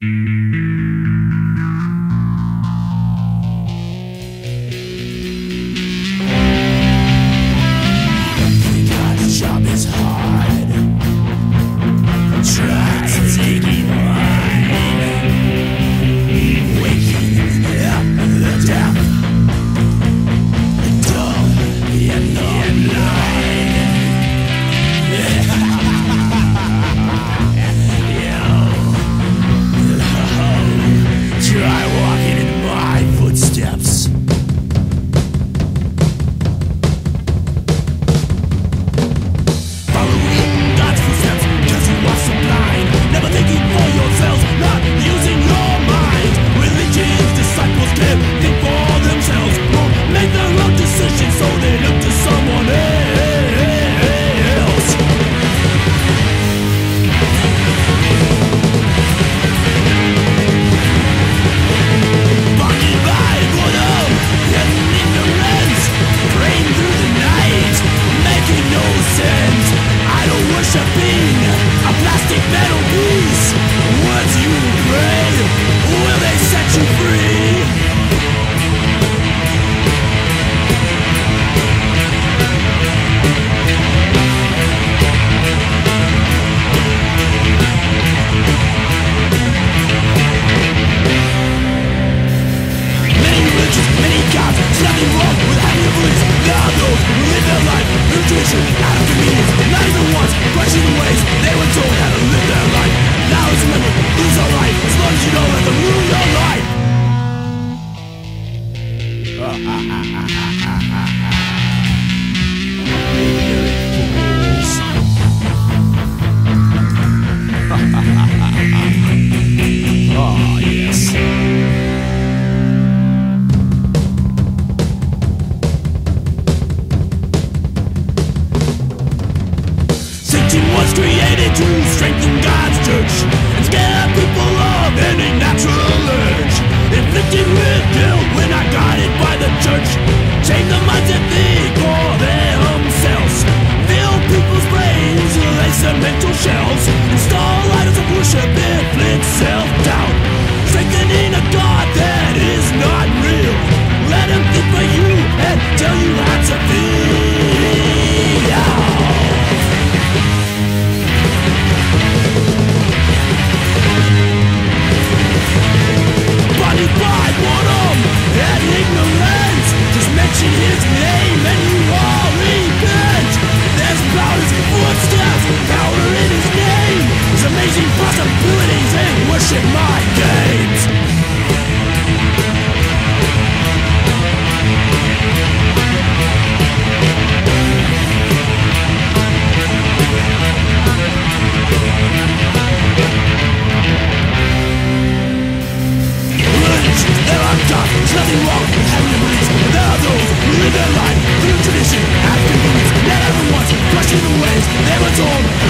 God's job is hard. Try to take it right. Waking up the death, dumb and blind. Try walking in my footsteps. Following God's footsteps, cause you are so blind. Never thinking for yourselves, not using your mind. Religion's disciples can't think for themselves, won't make their own decisions, so they look to someone else. Blinded by boredom and ignorance, praying through the night, making no sense. Idol worshipping a plastic metal piece. Once you pray, will they set you free? Many religions, many gods, there's nothing wrong with having your beliefs. There are those who live their life through tradition, out of convenience. Not even once question the ways they were told how to live their life. Now let's remember, lose our life, as long as you don't let them ruin your life. Oh, yes. Satan was created to strengthen God's church and scare people of any natural urge. Inflicted with guilt when I got it by the church. Change the minds and think for themselves. Fill people's brains, lace their mental shells. Install idols of worship, inflict self-doubt. Strengthening a God that is not real. Let him think for you and tell you how to feel. Blinded by boredom and ignorance, just mention his name and you all repent. There's power in his footsteps, power in his name. There's amazing possibilities and worship my games. Religions, there are gods, there's nothing wrong with having your beliefs. There are those who live their life through tradition, out of convenience. Not everyone's question the ways they were told